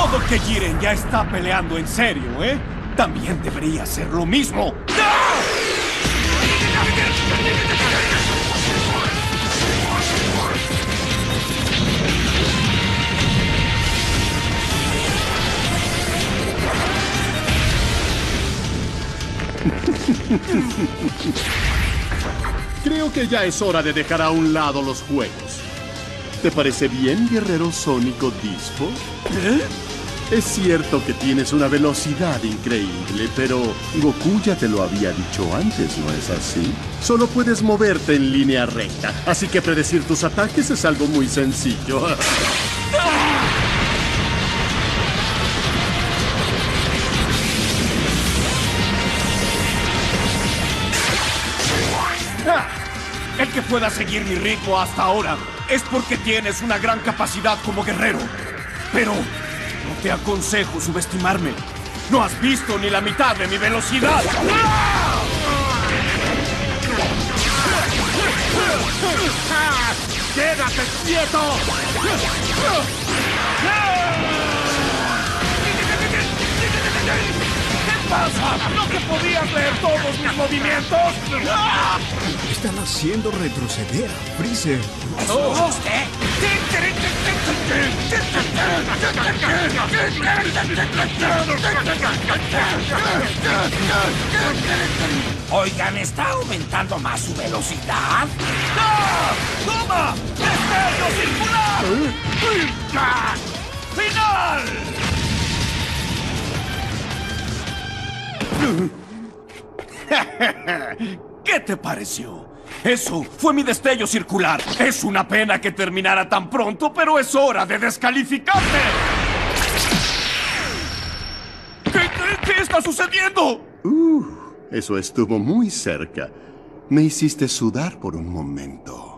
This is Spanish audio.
Todo que Jiren ya está peleando en serio, ¿eh? También debería hacer lo mismo. ¡Ah! Creo que ya es hora de dejar a un lado los juegos. ¿Te parece bien, guerrero sónico Dispo? Es cierto que tienes una velocidad increíble, pero Goku ya te lo había dicho antes, ¿no es así? Solo puedes moverte en línea recta, así que predecir tus ataques es algo muy sencillo. El que pueda seguir mi ritmo hasta ahora es porque tienes una gran capacidad como guerrero. Pero no te aconsejo subestimarme. No has visto ni la mitad de mi velocidad. ¡Quédate quieto! ¿Qué pasa? ¿No te podías leer todos mis movimientos? Están haciendo retroceder a Freezer. Oigan, ¿está aumentando más su velocidad? ¡Ah! ¡Toma! ¡Destello circular! ¡Final! ¿Qué te pareció? Eso fue mi destello circular. Es una pena que terminara tan pronto, pero es hora de descalificarte. ¿Qué está sucediendo? Eso estuvo muy cerca. Me hiciste sudar por un momento.